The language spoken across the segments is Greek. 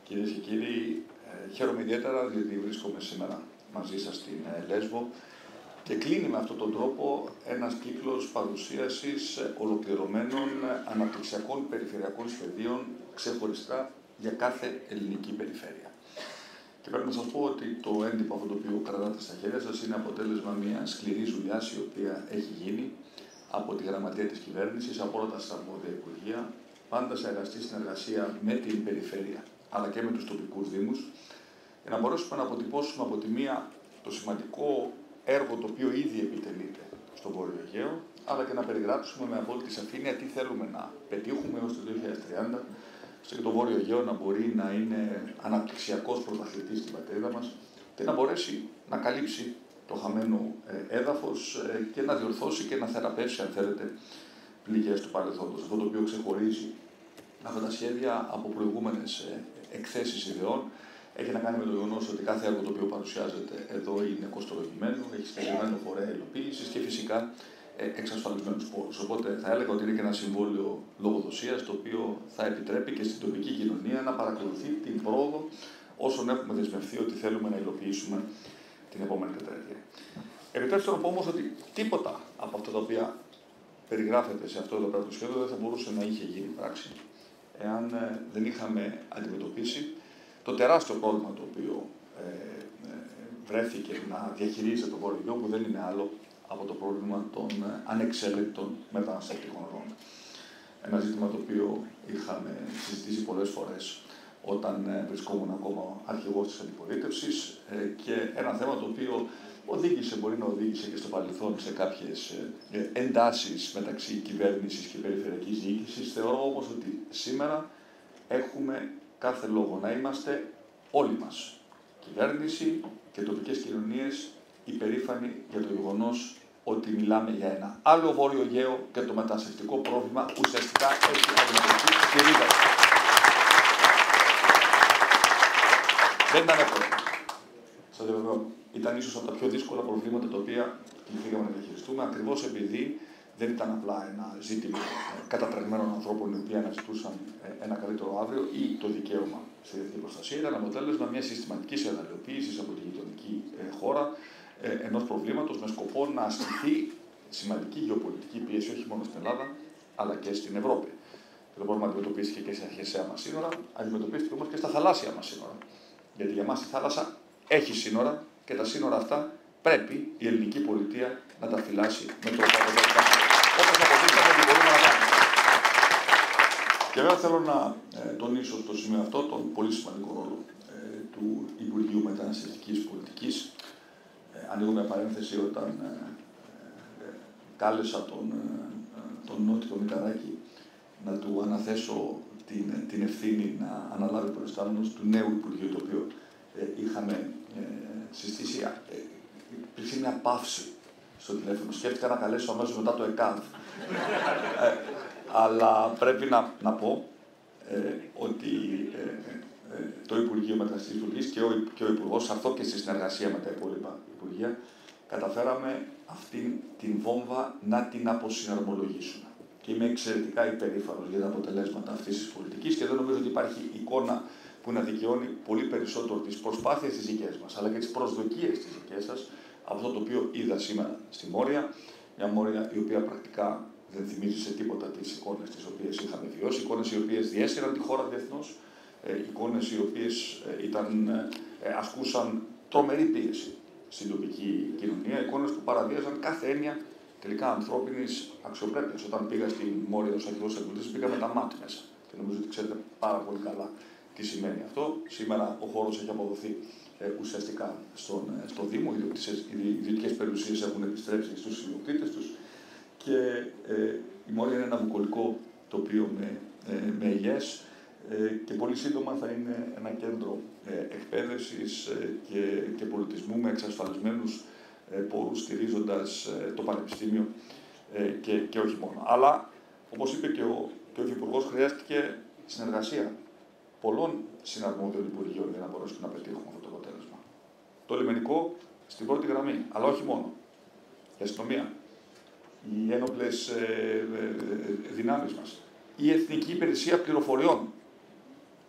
Κυρίες και κύριοι, χαίρομαι ιδιαίτερα διότι βρίσκομαι σήμερα μαζί σας στην Λέσβο και κλείνει με αυτόν τον τρόπο ένας κύκλος παρουσίασης ολοκληρωμένων αναπτυξιακών περιφερειακών σχεδίων ξεχωριστά για κάθε ελληνική περιφέρεια. Και πρέπει να σας πω ότι το έντυπο αυτό το οποίο κρατάτε στα χέρια σας είναι αποτέλεσμα μιας σκληρής δουλειάς η οποία έχει γίνει από τη γραμματεία της κυβέρνησης, από όλα τα αρμόδια υπουργεία, πάντα σε αγαστή συνεργασία με την περιφέρεια αλλά και με τους τοπικούς δήμους, για να μπορέσουμε να αποτυπώσουμε από τη μία το σημαντικό έργο το οποίο ήδη επιτελείται στο Βόρειο Αιγαίο, αλλά και να περιγράψουμε με απόλυτη σαφήνεια τι θέλουμε να πετύχουμε έως το 2030, ώστε και το Βόρειο Αιγαίο να μπορεί να είναι αναπτυξιακός πρωταθλητής στην πατρίδα μας και να μπορέσει να καλύψει το χαμένο έδαφος και να διορθώσει και να θεραπεύσει, αν θέλετε, πληγές του παρελθόντος. Αυτό το οποίο ξεχωρίζει αυτά τα σχέδια από προηγούμενες εκθέσεις ιδεών έχει να κάνει με το γεγονός ότι κάθε έργο το οποίο παρουσιάζεται εδώ είναι κοστολογημένο, έχει συγκεκριμένο φορέα υλοποίησης και φυσικά εξασφαλισμένους πόρους. Οπότε θα έλεγα ότι είναι και ένα συμβόλαιο λογοδοσίας το οποίο θα επιτρέπει και στην τοπική κοινωνία να παρακολουθεί την πρόοδο όσων έχουμε δεσμευθεί ότι θέλουμε να υλοποιήσουμε την επόμενη τετραετία. Επιτρέψτε να πω όμως ότι τίποτα από αυτά τα οποία περιγράφεται σε αυτό το σχέδιο δεν θα μπορούσε να είχε γίνει πράξη εάν δεν είχαμε αντιμετωπίσει το τεράστιο πρόβλημα το οποίο βρέθηκε να διαχειρίζεται το Βόρειο Αιγαίο, που δεν είναι άλλο από το πρόβλημα των ανεξέλεγκτων μεταναστευτικών ροών. Ένα ζήτημα το οποίο είχαμε συζητήσει πολλές φορές όταν βρισκόμουν ακόμα αρχηγός της αντιπολίτευσης και ένα θέμα το οποίο μπορεί να οδήγησε και στο παρελθόν σε κάποιες εντάσεις μεταξύ κυβέρνησης και περιφερειακής διοίκησης. Θεωρώ όμως ότι σήμερα έχουμε κάθε λόγο να είμαστε όλοι μας, κυβέρνηση και τοπικές κοινωνίες, υπερήφανοι για το γεγονός ότι μιλάμε για ένα άλλο Βόρειο Αιγαίο και το μεταναστευτικό πρόβλημα ουσιαστικά έχει αντιμετωπίσει στη ρίζα. Δεν ήταν εύκολο. Σας διαβεβαιώ. Ήταν ίσως από τα πιο δύσκολα προβλήματα τα οποία κληθήκαμε να διαχειριστούμε, ακριβώς επειδή δεν ήταν απλά ένα ζήτημα κατατρεγμένων ανθρώπων οι οποίοι αναζητούσαν ένα καλύτερο αύριο ή το δικαίωμα στη διεθνή προστασία. Ήταν αποτέλεσμα μια συστηματική εργαλειοποίηση από τη γειτονική χώρα ενός προβλήματος με σκοπό να ασκηθεί σημαντική γεωπολιτική πίεση όχι μόνο στην Ελλάδα αλλά και στην Ευρώπη. Το πρόβλημα αντιμετωπίστηκε και στα χερσαία μας σύνορα, αντιμετωπίστηκε όμως και στα θαλάσσια μας σύνορα. Γιατί για μας η θάλασσα έχει σύνορα και τα σύνορα αυτά πρέπει η ελληνική πολιτεία να τα φυλάσει με τρόπο αποτελεσματικό. Όπως αποδείξαμε ότι μπορούμε να κάνουμε. Και βέβαια θέλω να τονίσω στο σημείο αυτό τον πολύ σημαντικό ρόλο του Υπουργείου Μεταναστευτικής Πολιτικής. Ανοίγω μια παρένθεση όταν κάλεσα τον Νότιο Μηταράκη να του αναθέσω την ευθύνη να αναλάβει προϊστάμενος του νέου Υπουργείου, το οποίο είχαμε συστήσει. Υπήρξε μια παύση στο τηλέφωνο. Σκέφτηκα να καλέσω αμέσως μετά το ΕΚΑΒ. Αλλά πρέπει να πω ότι το Υπουργείο Μεταναστευτικής Πολιτικής και ο Υπουργός, αυτό και στη συνεργασία με τα υπόλοιπα Υπουργεία, καταφέραμε αυτήν την βόμβα να την αποσυναρμολογήσουμε. Και είμαι εξαιρετικά υπερήφανος για τα αποτελέσματα αυτής της πολιτικής και δεν νομίζω ότι υπάρχει εικόνα που να δικαιώνει πολύ περισσότερο τις προσπάθειες τις δικές μας, αλλά και τις προσδοκίες τις δικές σας, από αυτό το οποίο είδα σήμερα στη Μόρια. Μια Μόρια η οποία πρακτικά δεν θυμίζει σε τίποτα τις εικόνες τις οποίες είχαμε βιώσει, εικόνες οι οποίες διέσυραν τη χώρα διεθνώς, εικόνες οι οποίες ασκούσαν τρομερή πίεση στην τοπική κοινωνία, εικόνες που παραβίαζαν κάθε έννοια τελικά ανθρώπινης αξιοπρέπειας. Όταν πήγα στη Μόρια ως αρχηγός της αντιπολίτευσης, πήγα με τα ΜΑΤ μέσα. Και νομίζω ότι ξέρετε πάρα πολύ καλά τι σημαίνει αυτό. Σήμερα ο χώρος έχει αποδοθεί ουσιαστικά στο Δήμο. Οι ιδιωτικές περιουσίες έχουν επιστρέψει στους ιδιοκτήτες τους και η Μόρια είναι ένα βουκολικό τοπίο με ελιές και πολύ σύντομα θα είναι ένα κέντρο εκπαίδευσης και πολιτισμού με εξασφαλισμένους πόρους, στηρίζοντας το Πανεπιστήμιο και όχι μόνο. Αλλά, όπως είπε και ο Υφυπουργός, χρειάστηκε συνεργασία πολλών συναρμόδιων υπουργείων για να μπορέσουμε να πετύχουμε αυτό το αποτέλεσμα. Το λιμενικό στην πρώτη γραμμή, αλλά όχι μόνο. Η αστυνομία, οι ένοπλες δυνάμεις μας, η Εθνική Υπηρεσία Πληροφοριών,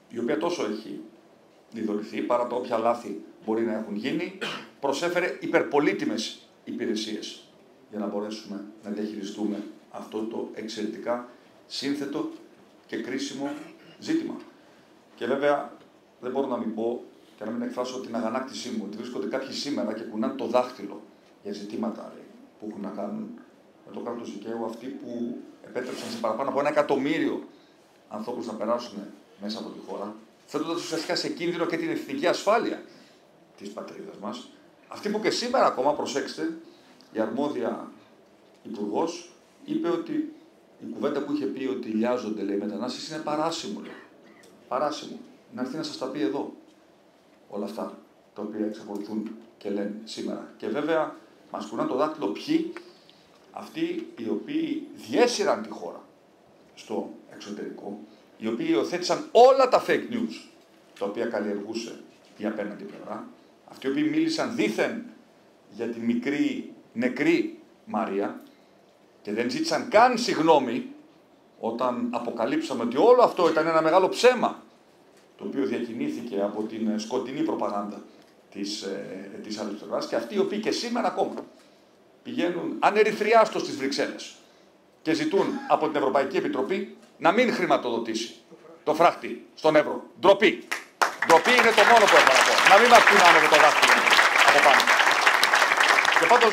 η οποία τόσο έχει διδωρηθεί, παρά τα όποια λάθη μπορεί να έχουν γίνει, προσέφερε υπερπολίτιμες υπηρεσίες για να μπορέσουμε να διαχειριστούμε αυτό το εξαιρετικά σύνθετο και κρίσιμο ζήτημα. Και βέβαια δεν μπορώ να μην πω και να μην εκφράσω την αγανάκτησή μου ότι βρίσκονται κάποιοι σήμερα και κουνάνε το δάχτυλο για ζητήματα που έχουν να κάνουν με το κράτος δικαίου, αυτοί που επέτρεψαν σε παραπάνω από 1 εκατομμύριο ανθρώπους να περάσουν μέσα από τη χώρα, θέτοντας ουσιαστικά σε κίνδυνο και την εθνική ασφάλεια της πατρίδας μας. Αυτοί που και σήμερα ακόμα, προσέξτε, η αρμόδια υπουργός είπε ότι η κουβέντα που είχε πει ότι λιάζονται, λέει, οι μετανάστες είναι παράσιμο, λέει. Παράσιμο. Να έρθει να σας τα πει εδώ όλα αυτά τα οποία εξακολουθούν και λένε σήμερα. Και βέβαια μας κουνάνε το δάχτυλο ποιοι, αυτοί οι οποίοι διέσυραν τη χώρα στο εξωτερικό, οι οποίοι υιοθέτησαν όλα τα fake news τα οποία καλλιεργούσε η απέναντι πλευρά, αυτοί οι οποίοι μίλησαν δήθεν για τη μικρή νεκρή Μαρία και δεν ζήτησαν καν συγγνώμη όταν αποκαλύψαμε ότι όλο αυτό ήταν ένα μεγάλο ψέμα το οποίο διακινήθηκε από την σκοτεινή προπαγάνδα της άλλης πλευράς, και αυτοί οι οποίοι και σήμερα ακόμα πηγαίνουν ανερυθριάστως στις Βρυξέλλες και ζητούν από την Ευρωπαϊκή Επιτροπή να μην χρηματοδοτήσει το φράχτη στον Εύρο. Ντροπή. Ντροπή είναι το μόνο που έχω να πω. Να μην μας κουνάνε με το δάχτυλο από πάνω. Και πάντως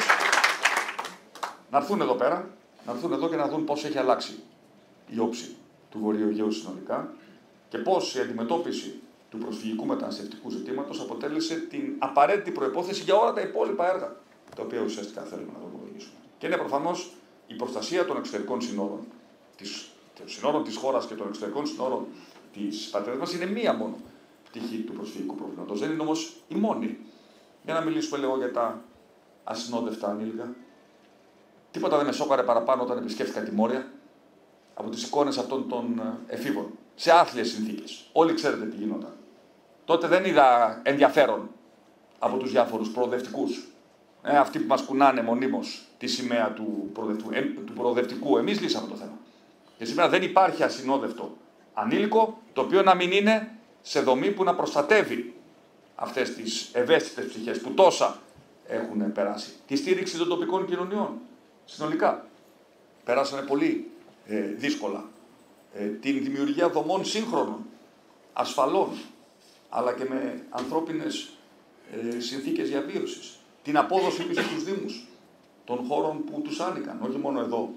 να έρθουν εδώ πέρα, να έρθουν εδώ και να δουν πώς έχει αλλάξει η όψη του Βορείου Αιγαίου συνολικά και πώς η αντιμετώπιση του προσφυγικού μεταναστευτικού ζητήματος αποτέλεσε την απαραίτητη προϋπόθεση για όλα τα υπόλοιπα έργα τα οποία ουσιαστικά θέλουμε να δρομολογήσουμε. Και είναι προφανώς η προστασία των εξωτερικών συνόρων, των συνόρων της χώρας και των εξωτερικών συνόρων της πατρίδας μας είναι μία μόνο πτυχή του προσφυγικού προβλήματος. Δεν είναι όμως η μόνη. Για να μιλήσουμε λίγο για τα ασυνόδευτα ανήλικα. Τίποτα δεν με σόκαρε παραπάνω όταν επισκέφθηκα τη Μόρια από τις εικόνες αυτών των εφήβων. Σε άθλιες συνθήκες. Όλοι ξέρετε τι γινόταν. Τότε δεν είδα ενδιαφέρον από τους διάφορους προοδευτικούς. Αυτοί που μας κουνάνε μονίμως τη σημαία του προοδευτικού. Εμείς λύσαμε το θέμα. Και σήμερα δεν υπάρχει ασυνόδευτο ανήλικο το οποίο να μην είναι σε δομή που να προστατεύει αυτές τις ευαίσθητες ψυχές που τόσα έχουν περάσει. Τη στήριξη των τοπικών κοινωνιών. Συνολικά. Περάσανε πολύ δύσκολα. Την δημιουργία δομών σύγχρονων, ασφαλών, αλλά και με ανθρώπινες συνθήκες διαβίωσης. Την απόδοση πίσω στους Δήμους των χώρων που τους άνοικαν. Όχι μόνο εδώ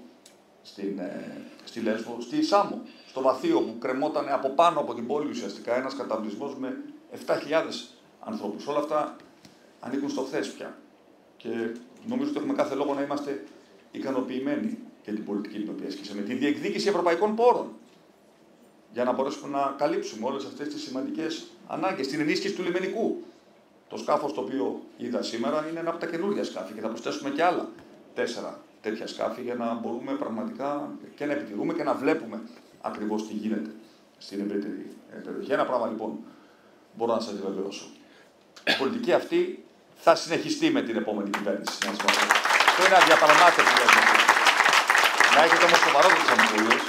στη Λέσβο, στη Σάμο, στο Βαθείο που κρεμόταν από πάνω από την πόλη ουσιαστικά ένας καταβλισμός με 7.000 ανθρώπους. Όλα αυτά ανήκουν στο χθες πια. Και νομίζω ότι έχουμε κάθε λόγο να είμαστε ικανοποιημένοι για την πολιτική την οποία ασκήσαμε. Τη διεκδίκηση ευρωπαϊκών πόρων για να μπορέσουμε να καλύψουμε όλες αυτές τις σημαντικές ανάγκες. Την ενίσχυση του λιμενικού. Το σκάφος το οποίο είδα σήμερα είναι ένα από τα καινούργια σκάφη και θα προσθέσουμε και άλλα 4 τέτοια σκάφη για να μπορούμε πραγματικά και να επιτηρούμε και να βλέπουμε ακριβώς τι γίνεται στην ευρύτερη περιοχή. Ένα πράγμα λοιπόν μπορώ να σας διαβεβαιώσω. Η πολιτική αυτή θα συνεχιστεί με την επόμενη κυβέρνηση. Αυτό είναι αδιαπραγμάτευτη δέσμευση. Να έχετε όμως σοβαρότερες αμφιβολίες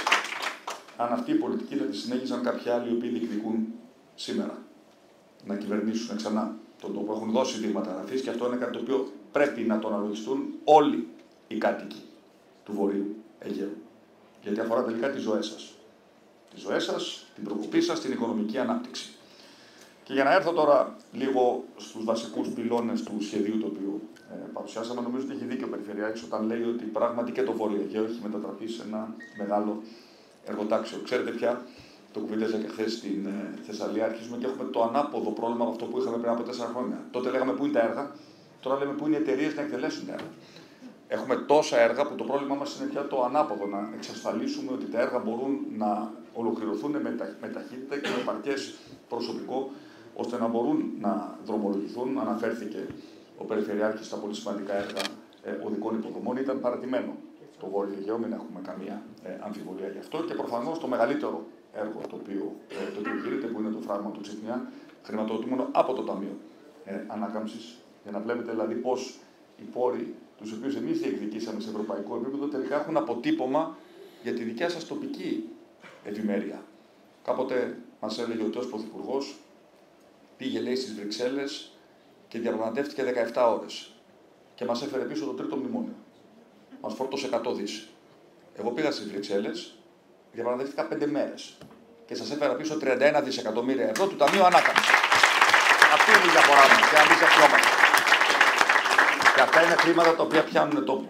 αν αυτή η πολιτική θα τη συνέχισαν κάποιοι άλλοι οι οποίοι διεκδικούν σήμερα να κυβερνήσουν ξανά τον τόπο. Έχουν δώσει δείγματα αναφής και αυτό είναι κάτι το οποίο πρέπει να το αναλογιστούν όλοι οι κάτοικοι του Βορείου Αιγαίου. Γιατί αφορά τελικά τις ζωές σας. Τις ζωές σας, την προκοπή σας, την οικονομική ανάπτυξη. Και για να έρθω τώρα λίγο στους βασικούς πυλώνες του σχεδίου το οποίο παρουσιάσαμε, νομίζω ότι έχει δίκιο ο Περιφερειάρχης όταν λέει ότι πράγματι και το Βόρειο Αιγαίο έχει μετατραπεί σε ένα μεγάλο εργοτάξιο. Ξέρετε πια, το κουβέντιαζα και χθες στην Θεσσαλία, αρχίζουμε και έχουμε το ανάποδο πρόβλημα από αυτό που είχαμε πριν από 4 χρόνια. Τότε λέγαμε πού είναι τα έργα, τώρα λέμε πού είναι οι εταιρείες να εκτελέσουν τα έργα. Έχουμε τόσα έργα που το πρόβλημά μας είναι πια το ανάποδο, να εξασφαλίσουμε ότι τα έργα μπορούν να ολοκληρωθούν με ταχύτητα και με επαρκές προσωπικό, ώστε να μπορούν να δρομολογηθούν. Αναφέρθηκε ο Περιφερειάρχης στα πολύ σημαντικά έργα οδικών υποδομών. Ήταν παρατημένο το Βόρειο Αιγαίο, μην έχουμε καμία αμφιβολία γι' αυτό. Και προφανώς το μεγαλύτερο έργο το οποίο γίνεται, που είναι το φράγμα του Τσιφνιά, χρηματοδοτούμενο από το Ταμείο Ανάκαμψης, για να βλέπετε δηλαδή πώς οι πόροι τους οποίους εμείς διεκδικήσαμε σε ευρωπαϊκό επίπεδο τελικά έχουν αποτύπωμα για τη δικιά σας τοπική ευημέρεια. Κάποτε μας έλεγε ότι ως Πρωθυπουργός πήγε, λέει, στις Βρυξέλλες και διαπραγματεύτηκε 17 ώρες. Και μας έφερε πίσω το τρίτο μνημόνιο. Μας φόρτωσε 100 δις. Εγώ πήγα στις Βρυξέλλες, διαπραγματεύτηκα 5 μέρες. Και σας έφερα πίσω 31 δισεκατομμύρια ευρώ του Ταμείου Ανάκαμψης. Αυτή είναι η διαφορά μας και να μην ξεχνιόμαστε. Και αυτά είναι χρήματα τα οποία πιάνουν τόπο.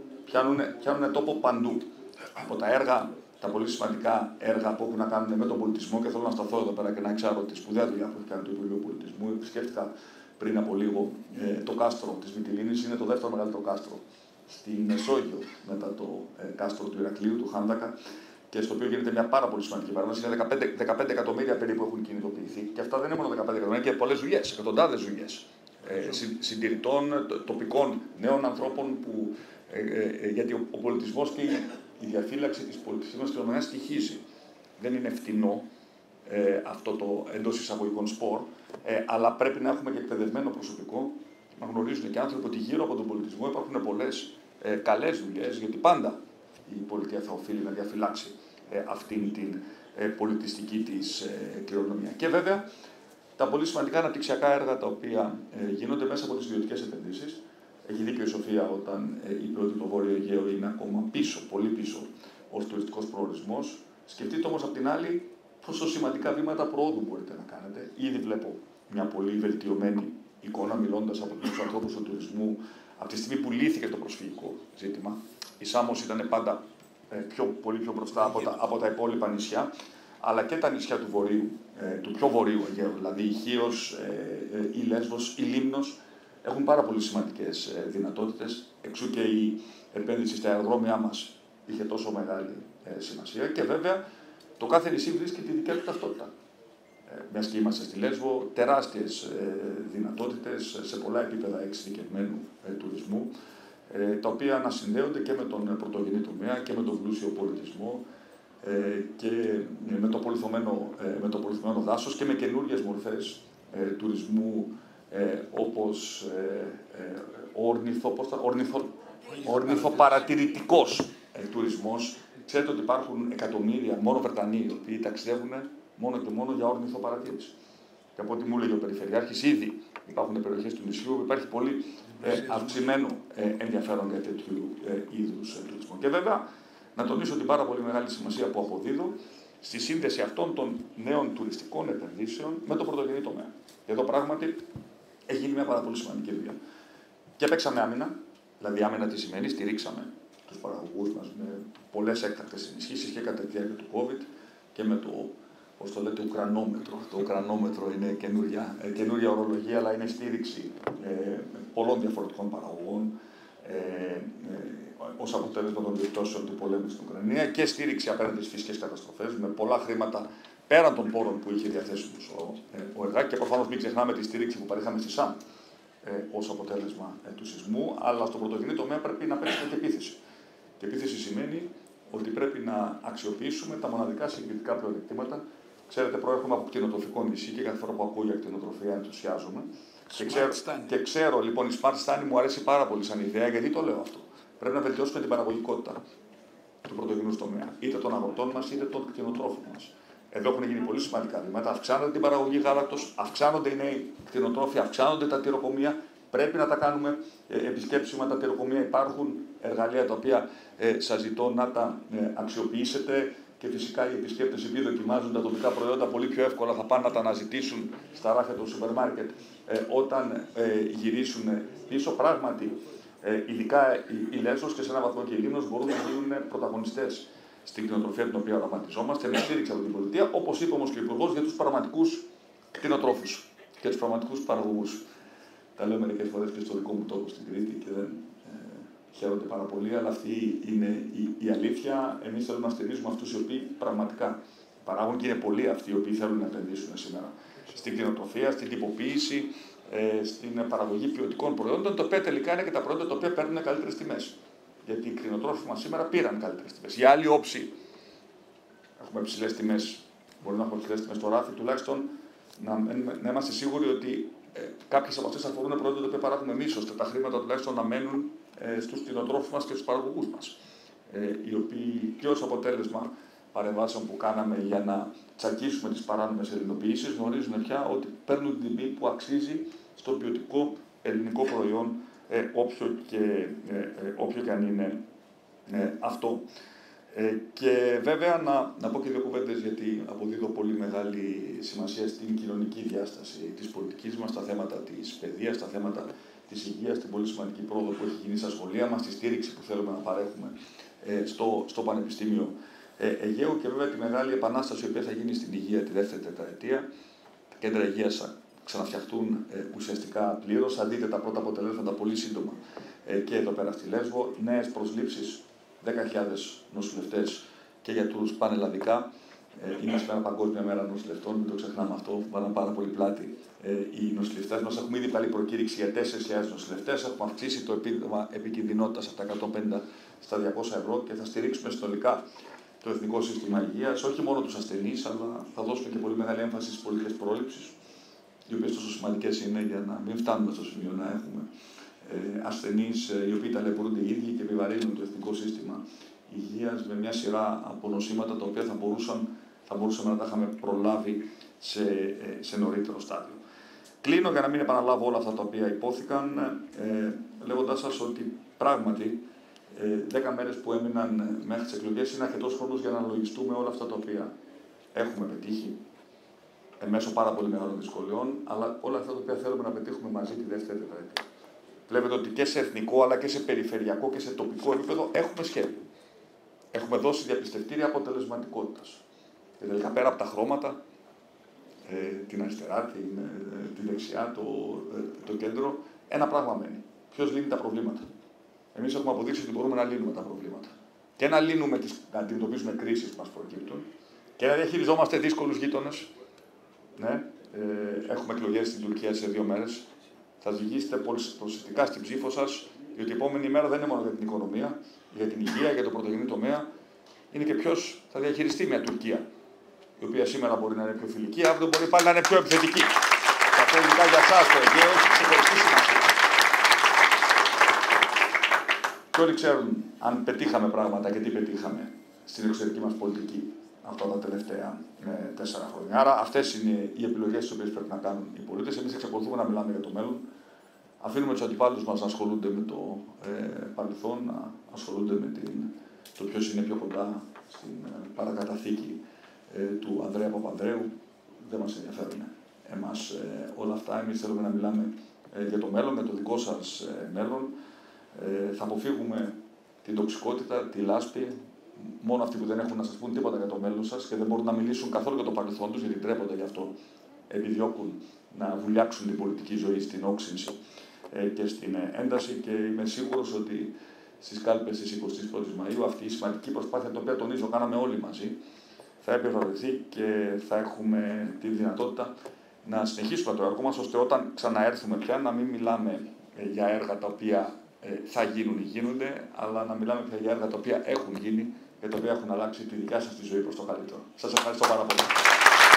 Πιάνουν τόπο παντού. Από τα έργα, τα πολύ σημαντικά έργα που έχουν να κάνουν με τον πολιτισμό, και θέλω να σταθώ εδώ πέρα και να εξάρω τη σπουδαία δουλειά που έχει κάνει το Υπουργείο Πολιτισμού. Επισκέφτηκα πριν από λίγο το κάστρο της Μυτιλήνης, είναι το δεύτερο μεγαλύτερο κάστρο στη Μεσόγειο μετά το κάστρο του Ηρακλείου, του Χάνδακα, και στο οποίο γίνεται μια πάρα πολύ σημαντική παράδοση. Είναι 15 εκατομμύρια περίπου έχουν κινητοποιηθεί. Και αυτά δεν είναι μόνο 15 εκατομμύρια, και πολλές δουλειές, εκατοντάδες δουλειές. Συντηρητών, τοπικών, νέων ανθρώπων που. Γιατί ο πολιτισμός και η διαφύλαξη της πολιτιστικής μας κληρονομιάς στοιχίζει. Δεν είναι φτηνό αυτό το εντός εισαγωγικών σπορ, αλλά πρέπει να έχουμε και εκπαιδευμένο προσωπικό, να γνωρίζουν και άνθρωποι ότι γύρω από τον πολιτισμό υπάρχουν πολλές καλές δουλειές, γιατί πάντα η πολιτεία θα οφείλει να διαφυλάξει αυτήν την πολιτιστική της κληρονομιά. Και βέβαια τα πολύ σημαντικά αναπτυξιακά έργα τα οποία γίνονται μέσα από τις ιδιωτικές επενδύσεις. Έχει δίκιο η Σοφία όταν είπε ότι το Βόρειο Αιγαίο είναι ακόμα πίσω, πολύ πίσω ως τουριστικός προορισμός. Σκεφτείτε όμως απ' την άλλη πόσο σημαντικά βήματα προόδου μπορείτε να κάνετε. Ήδη βλέπω μια πολύ βελτιωμένη εικόνα μιλώντας από τους ανθρώπους του τουρισμού από τη στιγμή που λύθηκε το προσφυγικό ζήτημα. Η Σάμος ήταν πάντα πολύ πιο μπροστά από τα υπόλοιπα νησιά, αλλά και τα νησιά του Βορείου, του πιο Βορείου Αιγαίου, δηλαδή η Χίος, η Λέσβος, η Λίμνος, έχουν πάρα πολύ σημαντικές δυνατότητες, εξού και η επένδυση στα αεροδρόμια μας είχε τόσο μεγάλη σημασία, και βέβαια το κάθε νησί βρίσκει τη δική του ταυτότητα. Μιας και είμαστε στη Λέσβο, τεράστιες δυνατότητες σε πολλά επίπεδα εξειδικευμένου τουρισμού, τα οποία ανασυνδέονται και με τον πρωτογενή τομέα και με τον πλούσιο πολιτισμό και με το πολυθωμένο δάσος και με καινούριες μορφές τουρισμού, όπως ο ορνηθοπαρατηρητικός τουρισμός. Ξέρετε ότι υπάρχουν εκατομμύρια μόνο Βρετανοί οι οποίοι ταξιδεύουν μόνο και μόνο για ορνηθοπαρατήρηση. Και από ό,τι μου έλεγε ο Περιφερειάρχης, ήδη υπάρχουν περιοχές του νησιού που υπάρχει πολύ αυξημένο ενδιαφέρον για τέτοιου είδους τουρισμό. Και βέβαια, να τονίσω την πάρα πολύ μεγάλη σημασία που αποδίδω στη σύνδεση αυτών των νέων τουριστικών επενδύσεων με το πρωτογενή τομέα. Εδώ πράγματι έχει γίνει μια πάρα πολύ σημαντική δουλειά. Και παίξαμε άμυνα, δηλαδή άμυνα τι σημαίνει, στηρίξαμε τους παραγωγούς μας με πολλές έκτακτες ενισχύσεις και κατά τη διάρκεια του COVID και με το, πώς το λέτε, ουκρανόμετρο. Το ουκρανόμετρο είναι καινούρια ορολογία, αλλά είναι στήριξη πολλών διαφορετικών παραγωγών ως αποτέλεσμα των επιπτώσεων του πολέμου στην Ουκρανία και στήριξη απέναντι στις φυσικές καταστροφές με πολλά χρήματα πέραν των πόρων που είχε διαθέσιμους ο ΕΡΓΑ, και προφανώς μην ξεχνάμε τη στήριξη που παρήχαμε στη ΣΑΜ ως αποτέλεσμα του σεισμού, αλλά στο πρωτογενή τομέα πρέπει να παίξουμε και επίθεση. Και επίθεση σημαίνει ότι πρέπει να αξιοποιήσουμε τα μοναδικά συγκριτικά πλεονεκτήματα. Ξέρετε, προέρχομαι από κτηνοτροφικό νησί και κάθε φορά που ακούω για κτηνοτροφία ενθουσιάζομαι. Και ξέρω, λοιπόν, η Smart Stani μου αρέσει πάρα πολύ σαν ιδέα, γιατί το λέω αυτό. Πρέπει να βελτιώσουμε την παραγωγικότητα του πρωτογενού τομέα, είτε των αγροτών μας είτε των κτηνοτρόφων μας. Εδώ έχουν γίνει πολύ σημαντικά βήματα. Αυξάνονται την παραγωγή γάλακτος, αυξάνονται οι νέοι κτηνοτρόφοι, αυξάνονται τα τυροκομεία. Πρέπει να τα κάνουμε επισκέψιμα τα τυροκομεία. Υπάρχουν εργαλεία τα οποία σας ζητώ να τα αξιοποιήσετε. Και φυσικά οι επισκέπτες, επειδή δοκιμάζουν τα τοπικά προϊόντα, πολύ πιο εύκολα θα πάνε να τα αναζητήσουν στα ράφια των σούπερ μάρκετ όταν γυρίσουν πίσω. Πράγματι, ειδικά η Λέσβος και σε έναν βαθμό και η Λίμνος μπορούν να γίνουν πρωταγωνιστές στην κτηνοτροφία την οποία οραματιζόμαστε, με στήριξη από την πολιτεία, όπως είπε όμως και ο Υπουργός, για τους πραγματικούς κτηνοτρόφους και τους πραγματικούς παραγωγούς. Τα λέω μερικές φορές και στο δικό μου τόπο στην Κρήτη και δεν χαίρονται πάρα πολύ, αλλά αυτή είναι η αλήθεια. Εμείς θέλουμε να στηρίζουμε αυτούς οι οποίοι πραγματικά παράγουν, και είναι πολλοί αυτοί οι οποίοι θέλουν να επενδύσουν σήμερα στην κτηνοτροφία, στην τυποποίηση, στην παραγωγή ποιοτικών προϊόντων, τα οποία τελικά είναι και τα προϊόντα τα οποία παίρνουν καλύτερες τιμές. Γιατί οι κτηνοτρόφοι μας σήμερα πήραν καλύτερες τιμές. Η άλλη όψη, έχουμε υψηλές τιμές, μπορεί να έχουμε υψηλές τιμές στο ράφι, τουλάχιστον να είμαστε σίγουροι ότι κάποιες από αυτές αφορούν προϊόντα τα οποία παράγουμε εμείς, ώστε τα χρήματα τουλάχιστον να μένουν στους κτηνοτρόφους μας και στους παραγωγούς μας. Οι οποίοι και ως αποτέλεσμα παρεμβάσεων που κάναμε για να τσακίσουμε τις παράνομες ελληνοποιήσεις, γνωρίζουν πια ότι παίρνουν την τιμή που αξίζει στο ποιοτικό ελληνικό προϊόν, όποιο και αν είναι αυτό. Και βέβαια να πω και δύο κουβέντες, γιατί αποδίδω πολύ μεγάλη σημασία στην κοινωνική διάσταση της πολιτικής μας, στα θέματα της παιδείας, στα θέματα της υγείας, την πολύ σημαντική πρόοδο που έχει γίνει στα σχολεία μας, τη στήριξη που θέλουμε να παρέχουμε στο Πανεπιστήμιο Αιγαίου και βέβαια τη μεγάλη επανάσταση η οποία θα γίνει στην υγεία τη δεύτερη τετραετία. Τα κέντρα υγείας θα ξαναφτιαχτούν ουσιαστικά πλήρως. Θα δείτε τα πρώτα αποτελέσματα πολύ σύντομα και εδώ πέρα στη Λέσβο. Νέες προσλήψεις, 10.000 νοσηλευτές και γιατρούς πανελλαδικά. Είναι σήμερα Παγκόσμια Μέρα Νοσηλευτών, μην το ξεχνάμε αυτό. Βάλαμε πάρα πολύ πλάτη οι νοσηλευτές μας. Έχουμε ήδη βγάλει προκήρυξη για 4.000 νοσηλευτές. Έχουμε αυξήσει το επίδομα επικινδυνότητας από τα 150 στα 200 ευρώ και θα στηρίξουμε συνολικά το Εθνικό Σύστημα Υγείας, όχι μόνο τους ασθενείς, αλλά θα δώσουμε και πολύ μεγάλη έμφαση στις πολιτικές πρόληψης, οι οποίες τόσο σημαντικές είναι για να μην φτάνουμε στο σημείο να έχουμε ασθενείς οι οποίοι ταλαιπωρούνται οι ίδιοι και επιβαρύνουν το Εθνικό Σύστημα Υγείας με μια σειρά από νοσήματα τα οποία θα μπορούσαμε να τα είχαμε προλάβει σε νωρίτερο στάδιο. Κλείνω για να μην επαναλάβω όλα αυτά τα οποία υπόθηκαν, λέγοντάς σας ότι πράγματι 10 μέρες που έμειναν μέχρι τις εκλογές είναι αρκετός χρόνος για να αναλογιστούμε όλα αυτά τα οποία έχουμε πετύχει μέσω πάρα πολύ μεγάλων δυσκολιών, αλλά όλα αυτά τα οποία θέλουμε να πετύχουμε μαζί τη δεύτερη τετραετία. Βλέπετε ότι και σε εθνικό, αλλά και σε περιφερειακό και σε τοπικό επίπεδο έχουμε σχέδιο. Έχουμε δώσει διαπιστευτήρια αποτελεσματικότητας. Και τελικά πέρα από τα χρώματα, την αριστερά, την δεξιά, το κέντρο, ένα πράγμα μένει. Ποιος λύνει τα προβλήματα. Εμείς έχουμε αποδείξει ότι μπορούμε να λύνουμε τα προβλήματα. Και να αντιμετωπίζουμε κρίσεις που μας προκύπτουν και να διαχειριζόμαστε δύσκολους γείτονες. Ναι, έχουμε εκλογές στην Τουρκία σε 2 μέρες. Θα ζυγίσετε προσεκτικά στην ψήφο σας, διότι η επόμενη μέρα δεν είναι μόνο για την οικονομία, για την υγεία, για το πρωτογενή τομέα. Είναι και ποιος θα διαχειριστεί μια Τουρκία, η οποία σήμερα μπορεί να είναι πιο φιλική, αύριο μπορεί πάλι να είναι πιο επιθετική. Αυτό ειδικά για εσάς το Αιγαίο έχει ξεχωριστή σημασία. Και όλοι ξέρουν αν πετύχαμε πράγματα και τι πετύχαμε στην εξωτερική μας πολιτική αυτά τα τελευταία 4 χρόνια. Άρα αυτές είναι οι επιλογές τις οποίες πρέπει να κάνουν οι πολίτες. Εμείς εξακολουθούμε να μιλάμε για το μέλλον. Αφήνουμε τους αντιπάλους μας να ασχολούνται με το παρελθόν, να ασχολούνται με το ποιος είναι πιο κοντά στην παρακαταθήκη του Ανδρέα Παπανδρέου. Δεν μας ενδιαφέρουν εμάς όλα αυτά. Εμείς θέλουμε να μιλάμε για το μέλλον, για το δικό σας μέλλον. Θα αποφύγουμε την τοξικότητα, τη λάσπη. Μόνο αυτοί που δεν έχουν να σας πούν τίποτα για το μέλλον σας και δεν μπορούν να μιλήσουν καθόλου για το παρελθόν τους, γιατί τρέπονται γι' αυτό, επιδιώκουν να βουλιάξουν την πολιτική ζωή στην όξυνση και στην ένταση. Και είμαι σίγουρος ότι στις κάλπες της 21ης Μαΐου αυτή η σημαντική προσπάθεια, την οποία τονίζω κάναμε όλοι μαζί, θα επιβεβαιωθεί και θα έχουμε τη δυνατότητα να συνεχίσουμε το έργο μας, ώστε όταν ξαναέρθουμε πια να μην μιλάμε για έργα τα οποία θα γίνουν ή γίνονται, αλλά να μιλάμε πια για έργα τα οποία έχουν γίνει και τα οποία έχουν αλλάξει τη δικιά σας τη ζωή προς το καλύτερο. Σας ευχαριστώ πάρα πολύ.